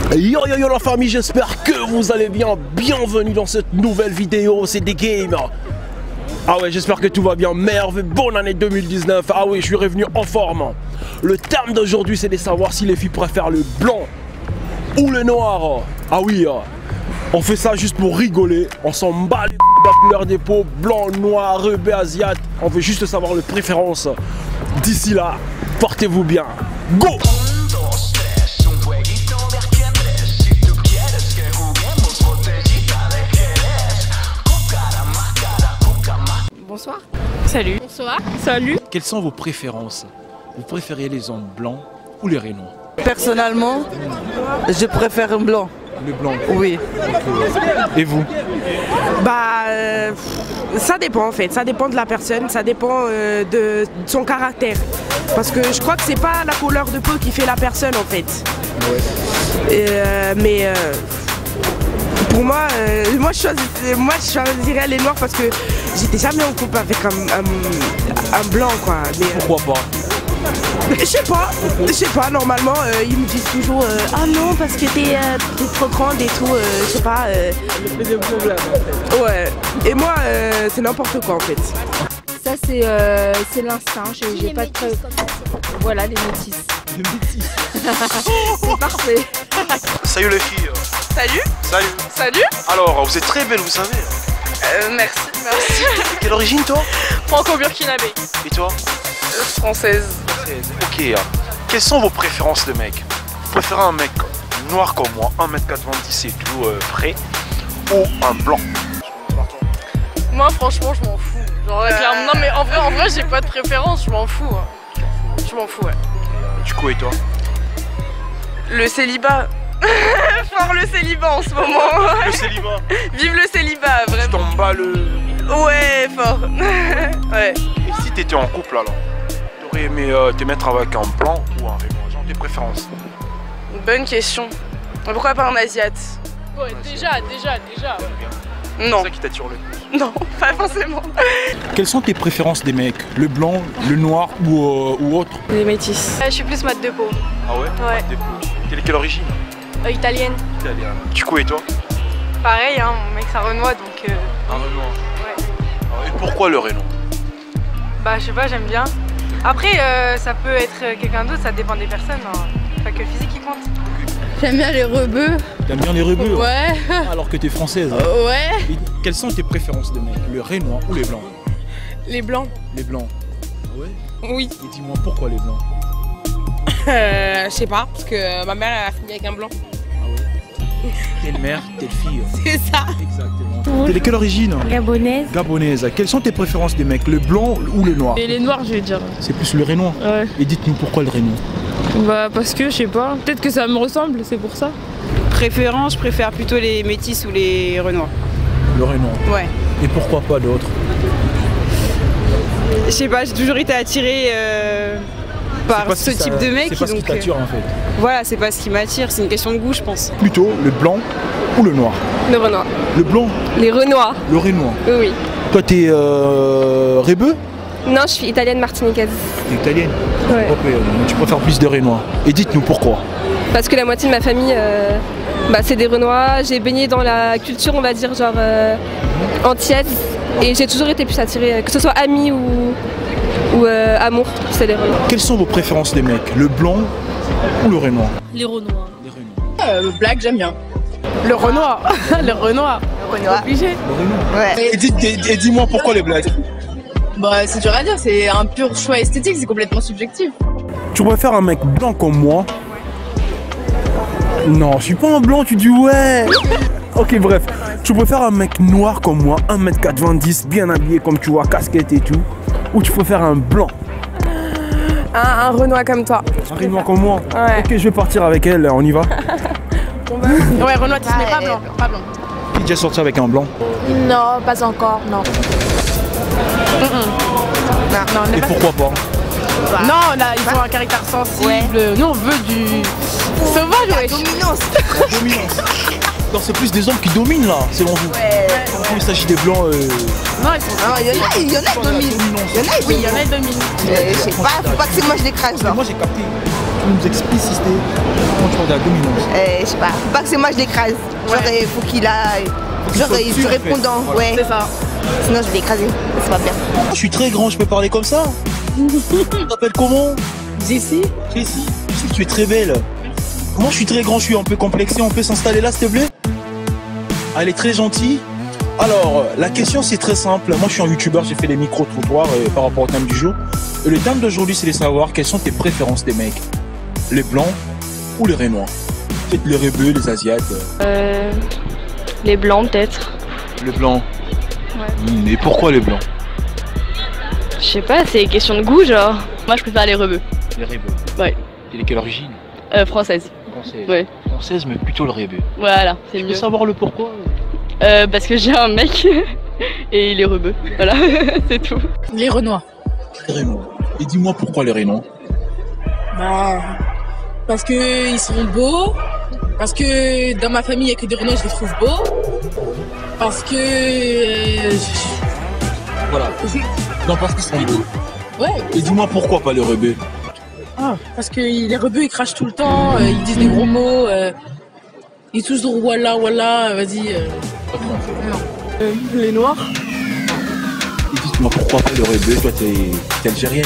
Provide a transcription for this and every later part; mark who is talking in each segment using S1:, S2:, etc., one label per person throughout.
S1: Yo yo yo la famille, j'espère que vous allez bien. Bienvenue dans cette nouvelle vidéo, c'est des games. Ah ouais, j'espère que tout va bien. Merveille, bonne année 2019. Ah oui, je suis revenu en forme. Le terme d'aujourd'hui, c'est de savoir si les filles préfèrent le blanc ou le noir. Ah oui, on fait ça juste pour rigoler. On s'en bat les la couleur des peaux, blanc, noir, rebeu, asiate. On veut juste savoir les préférences. D'ici là, portez-vous bien. Go!
S2: Bonsoir.
S3: Salut.
S2: Bonsoir.
S3: Salut.
S4: Quelles sont vos préférences? Vous préférez les hommes blancs ou les noirs?
S5: Personnellement, je préfère un blanc.
S4: Le blanc?
S5: Oui.
S4: Et vous?
S3: Ça dépend en fait, ça dépend de la personne, ça dépend de son caractère. Parce que je crois que c'est pas la couleur de peau qui fait la personne en fait. Ouais. Pour moi, je choisirais les noirs parce que j'étais jamais en couple avec un blanc quoi.
S4: Pourquoi pas?
S3: Je sais pas, normalement ils me disent toujours ah non parce que t'es trop grande et tout, je sais pas. Ouais, et moi c'est n'importe quoi en fait.
S2: Ça c'est l'instinct, j'ai pas de preuve. Voilà les métis.
S4: Les métis.
S2: C'est parfait.
S6: Salut les filles.
S7: Salut.
S6: Salut.
S7: Salut.
S6: Alors, vous êtes très belle, vous savez.
S7: Merci, merci.
S6: De quelle origine, toi?
S7: Franco-burkinabé.
S6: Et toi?
S7: Française.
S6: Ok. Quelles sont vos préférences de mec? Vous préférez un mec noir comme moi, 1m90 et tout, frais, ou un blanc?
S7: Moi, franchement, je m'en fous. Genre, clairement, non, mais en vrai, j'ai pas de préférence, je m'en fous. Hein. Je m'en fous, ouais.
S6: Du coup, et toi?
S7: Le célibat. Fort le célibat en ce moment.
S6: Le célibat.
S7: Vive le célibat,
S6: Tu
S7: vraiment.
S6: t'en bats le...
S7: Ouais, fort. Ouais.
S6: Et si t'étais en couple, alors? T'aurais aimé te mettre avec un blanc ou un raisin? Genre, tes préférences?
S7: Bonne question. Mais pourquoi pas un asiate? Ouais, déjà.
S6: C'est
S7: Non.
S6: ça qui t'attire le plus?
S7: Non, pas forcément.
S4: Quelles sont tes préférences des mecs? Le blanc, le noir ou autre?
S2: Les métis.
S7: Je suis plus mat de peau.
S6: Ah ouais?
S7: Ouais.
S6: Quelle origine?
S7: Italienne.
S6: Italienne. Du coup, et toi?
S7: Pareil, hein, mon mec c'est un Renoir donc.
S6: Un Renoir.
S7: Ouais.
S6: Et pourquoi le Renoir?
S7: Bah je sais pas, j'aime bien. Après ça peut être quelqu'un d'autre, ça dépend des personnes. Hein. Pas que le physique qui compte.
S2: J'aime bien les rebeux.
S4: T'aimes bien les rebeux?
S2: Ouais.
S4: Alors que t'es française.
S2: Ouais.
S4: Et quelles sont tes préférences de mecs? Le noir ou les blancs?
S7: Les blancs.
S4: Les blancs. Ah ouais?
S7: Oui.
S4: Et dis-moi pourquoi les blancs?
S7: Je sais pas, parce que ma mère a fini avec un blanc.
S4: Telle mère, telle fille.
S7: C'est ça.
S4: Exactement. T'es de quelle origine?
S2: Gabonaise.
S4: Gabonaise. Quelles sont tes préférences des mecs? Le blanc ou le noir?
S8: Et les noirs, je vais dire.
S4: C'est plus le noir.
S8: Ouais.
S4: Et dites-nous pourquoi le noir?
S8: Bah parce que je sais pas. Peut-être que ça me ressemble, c'est pour ça.
S5: Préférence, je préfère plutôt les métis ou les renois.
S4: Le noir.
S5: Ouais.
S4: Et pourquoi pas d'autres?
S5: Je sais pas, j'ai toujours été attirée par ce type de mec.
S4: C'est pas ce qui t'attire en fait.
S5: Voilà, c'est pas ce qui m'attire, c'est une question de goût, je pense.
S4: Plutôt le blanc ou le noir?
S2: Le Renoir.
S4: Le blanc,
S2: Les Renoirs.
S4: le noir.
S2: Oui.
S4: Toi t'es rebeu?
S2: Non, je suis italienne martiniquaise.
S4: T'es italienne?
S2: Ouais.
S4: Ok, tu préfères plus des noir. Et dites-nous pourquoi?
S2: Parce que la moitié de ma famille, c'est des Renois. J'ai baigné dans la culture, on va dire, genre antillaise. Et j'ai toujours été plus attirée, que ce soit ami ou amour, c'est les Renois.
S4: Quelles sont vos préférences des mecs? Le blanc ou le noir?
S8: Les Renoirs.
S5: Le black, j'aime bien.
S7: Le Renoir. Le Renoir. Obligé.
S5: Ouais.
S4: Et dis-moi pourquoi les blacks?
S5: Bah, c'est dur à dire, c'est un pur choix esthétique, c'est complètement subjectif.
S1: Tu préfères un mec blanc comme moi? Non, je suis pas un blanc, tu dis ouais. Ok, bref. Tu préfères un mec noir comme moi, 1m90, bien habillé comme tu vois, casquette et tout, ou tu préfères un blanc?
S7: Un Renoir comme toi.
S1: Un noir comme moi?
S7: Ouais.
S1: Ok, je vais partir avec elle, on y va?
S7: Ouais, Renoir, tu se mets pas blanc. Pas blanc.
S4: Qui est déjà sorti avec un blanc?
S2: Non, pas encore, non.
S7: Non, on
S4: Et
S7: est pas...
S4: pourquoi pas?
S7: Non, là, ils ont un caractère sensible.
S2: Ouais.
S7: Nous, on veut du sauvage, ouais.
S5: Dominance.
S4: Dominance. Non, c'est plus des hommes qui dominent là, selon vous. Quand il s'agit des blancs.
S7: Non, ils sont.
S5: Non, il y en a qui dominent. Il y en a qui
S7: Oui, il y en a qui dominent.
S5: Je sais pas, faut pas que c'est moi je l'écrase là.
S4: Moi j'ai capté. tu nous expliques si c'était comment tu regardes la dominance?
S9: Je sais pas, faut pas que c'est moi je l'écrase. Genre il faut qu'il a. Genre il est répondant,
S4: voilà.
S9: ouais.
S5: C'est ça.
S9: Sinon je vais l'écraser, c'est pas bien.
S4: Je suis très grand, je peux parler comme ça. Tu t'appelles comment?
S5: Jessie.
S4: Jessie, je sais que tu es très belle. Moi je suis très grand, je suis un peu complexé, on peut s'installer là s'il te plaît? Ah, elle est très gentille. Alors, la question c'est très simple. Moi je suis un youtubeur, j'ai fait des micro-trottoirs par rapport au thème du jour. Et le thème d'aujourd'hui c'est de savoir quelles sont tes préférences des mecs. Les blancs ou les Renois? Peut-être les rebeux, les asiates.
S2: Les blancs peut-être.
S4: Les blancs.
S2: Ouais.
S4: Et pourquoi les blancs?
S2: Je sais pas, c'est question de goût genre. Moi je préfère les rebeux.
S4: Les rebeux.
S2: Ouais.
S4: Et de quelle origine?
S2: Française.
S4: Française.
S2: Ouais.
S4: Française mais plutôt le rebeu.
S2: Voilà, c'est
S4: Tu
S2: mieux.
S4: veux savoir le pourquoi?
S2: Parce que j'ai un mec et il est rebeu. Voilà, c'est tout.
S5: Les Renois.
S4: Les Renois. Et dis-moi pourquoi les Renois?
S5: Bah, parce que ils sont beaux. Parce que dans ma famille, il n'y a que des Renois, je les trouve beaux. Parce que.
S4: Voilà. Non, parce qu'ils sont beaux.
S5: Ouais.
S4: Et dis-moi pourquoi pas les rebeux?
S5: Ah, parce que les rebeux, ils crachent tout le temps, ils disent des gros mots. Ils sont toujours voilà, vas-y.
S3: Les noirs.
S4: Et dis-moi pourquoi pas le rebeu? Toi, t'es algérienne.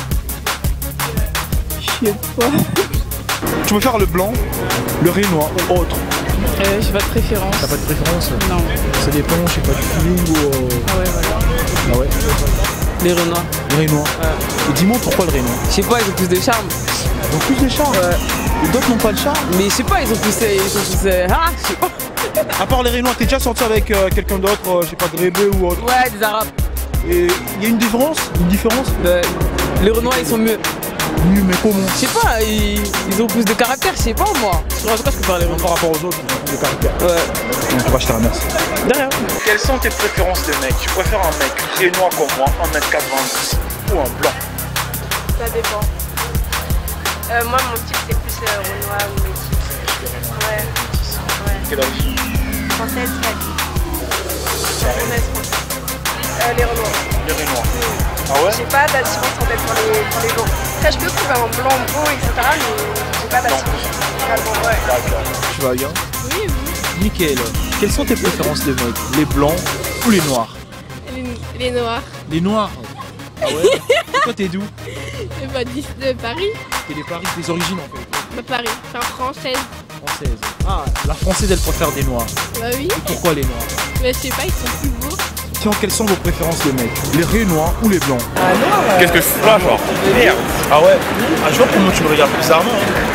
S3: Je sais pas.
S4: Tu veux faire le blanc, le Renoir ou autre?
S8: J'ai pas de préférence.
S4: T'as pas de préférence?
S8: Non.
S4: Ça dépend, je sais pas, du feeling ou...
S8: Ah ouais, voilà.
S4: Ah ouais?
S10: Les Renois.
S4: Le Renoir. Et dis-moi pourquoi le Renoir?
S10: Je sais pas, ils ont plus de charme.
S4: Ils ont plus de charme? Et d'autres n'ont pas de charme?
S10: Mais je sais pas, ils ont plus... Ah, je sais pas.
S4: À part les Renois, t'es déjà sorti avec quelqu'un d'autre, je sais pas, de rebeu ou autre?
S10: Ouais, des Arabes.
S4: Et il y a une différence?
S10: Les Renois, ils sont mieux.
S4: Mieux, mais comment?
S10: Je sais pas, ils ont plus de caractère, je sais pas moi.
S4: En tout cas, je peux parler par rapport aux autres, ils ont plus de caractère.
S10: Ouais.
S4: Donc, je te remercie.
S10: De rien.
S6: Quelles sont tes préférences de mec? Tu préfères un mec Renoir comme moi, 1m90 ou un blanc?
S2: Ça dépend. Moi mon type c'est plus Renoir ou métis. Ouais.
S6: Quelle origine?
S2: Française, japonaise, française. Les Renoirs.
S6: Les Renoirs. Ah ouais?
S2: J'ai pas d'attirance en fait pour les blancs. Après je peux trouver un blanc beau, etc. mais j'ai pas d'attirance. Ouais.
S6: D'accord.
S4: Tu vas bien?
S2: Oui.
S4: Nickel. Quelles sont tes préférences de mec? Les blancs ou les noirs?
S2: Les noirs.
S4: Les noirs? Ah ouais? Toi, t'es d'où?
S2: De Paris.
S4: T'es des Paris, des origines en fait.
S2: De Paris. Enfin française.
S4: Française. Ah, la française, elle préfère des noirs.
S2: Bah oui.
S4: Et pourquoi les noirs?
S2: Mais je sais pas, ils sont plus beaux.
S4: Tiens, quelles sont vos préférences de mec? Les Renois ou les blancs?
S6: Qu'est-ce que je fais là, genre? Merde. Ah ouais? Ah, je vois comment tu me regardes bizarrement.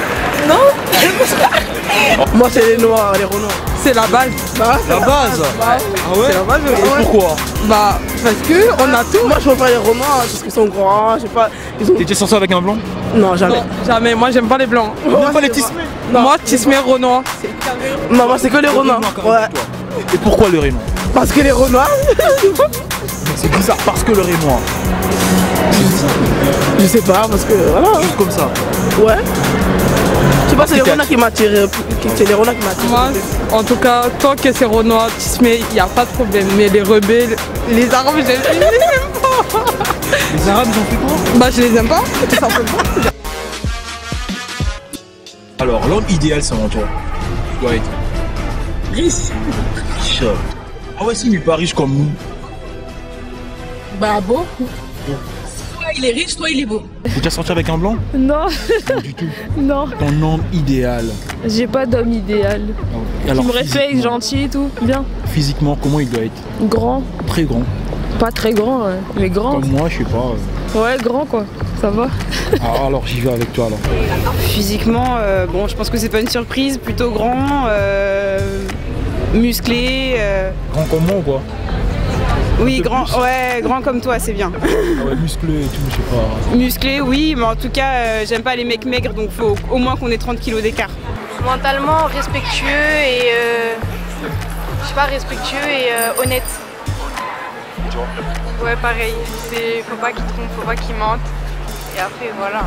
S3: Moi c'est les noirs, les Renois.
S10: C'est la base.
S4: La base? Ah ouais?
S10: C'est la base,
S3: ouais.
S4: Pourquoi?
S10: Bah, parce que on a tout.
S3: Moi je préfère les Renois parce qu'ils sont grands, je sais pas. Ils ont...
S4: T'es déjà sorti avec un blanc?
S3: Non, jamais.
S10: Non, jamais. Moi, j'aime pas les blancs.
S4: Même pas les tismés?
S10: Moi, Tismé Renoir.
S3: Non, moi c'est que les Renois. Ouais.
S4: Et pourquoi le Renoir?
S3: Parce que les Renois.
S4: C'est bizarre, parce que le Renoir.
S3: Je sais pas, parce que voilà.
S4: Juste comme ça.
S3: Ouais. Je sais pas, c'est les Renois qui m'attirent. C'est les Renois qui m'attirent.
S10: Moi, en tout cas, tant que c'est Renoir, Tismé, il n'y a pas de problème. Mais les rebelles, les Arabes, je les aime pas.
S4: Les Arabes, ils ont fait quoi?
S10: Bah, je les aime pas, tout simplement.
S4: Alors, l'homme idéal, selon toi, doit être
S5: Riche.
S4: riche. Ah ouais, si, mais pas riche comme nous.
S5: Bah, beau. Soit il est riche, soit il est beau.
S4: T'es déjà sorti avec un blanc?
S8: Non,
S4: Pas du tout.
S8: non,
S4: Ton homme idéal.
S8: j'ai pas d'homme idéal.
S4: Et alors,
S8: Qui me respecte,
S4: physiquement-
S8: gentil et tout, bien.
S4: Physiquement, comment il doit être?
S8: Grand,
S4: Très grand.
S8: pas très grand, ouais, mais grand.
S4: Comme moi, je sais pas.
S8: Ouais, grand quoi, ça va.
S4: Ah, alors, j'y vais avec toi alors.
S5: Physiquement, bon, je pense que c'est pas une surprise, plutôt grand, musclé.
S4: Grand comme moi ou quoi?
S5: Oui, grand, ouais, grand comme toi, c'est bien.
S4: Ah ouais, musclé et tout, je sais pas.
S5: Musclé, oui, mais en tout cas, j'aime pas les mecs maigres, donc faut au moins qu'on ait 30 kilos d'écart.
S2: Mentalement respectueux et je sais pas, respectueux et honnête. Ouais, pareil. Faut pas qu'il trompe, faut pas qu'il mente. Et après, voilà.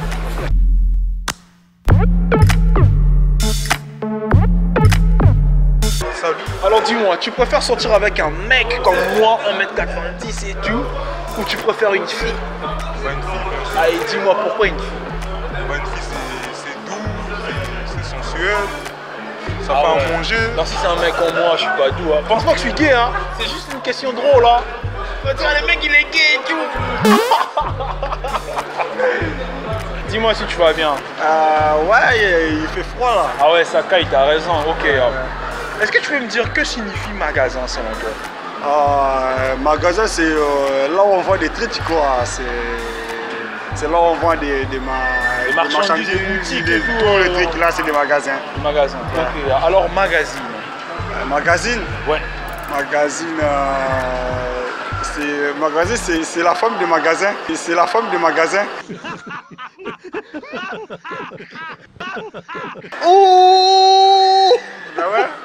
S6: Salut. Alors dis-moi, tu préfères sortir avec un mec comme moi, 1m90 et tout, ou tu préfères une fille?
S11: Une fille.
S6: Allez, dis-moi pourquoi une fille?
S11: Une fille,
S6: Ça fait à manger.
S1: Non, si c'est un mec comme moi, je suis pas doux. Hein. Pense pas que je suis gay, hein. C'est juste une question drôle, hein. On va dire, le mec, il est gay et tout. Dis-moi si tu vas bien.
S11: Ouais, il fait froid là.
S1: Ah ouais, ça caille, t'as raison. Ok. Est-ce que tu peux me dire que signifie magasin selon toi?
S11: Magasin, c'est là où on vend des trucs, quoi. C'est là où on vend des marchandises,
S1: des boutiques et tout.
S11: Les trucs là, c'est des magasins.
S1: Des magasins. Ouais. Ok. Alors, magazine.
S11: Magazine?
S1: Ouais.
S11: Magazine, c'est la femme de magasin. C'est la femme de magasin.
S1: Oh!
S11: Ah ouais?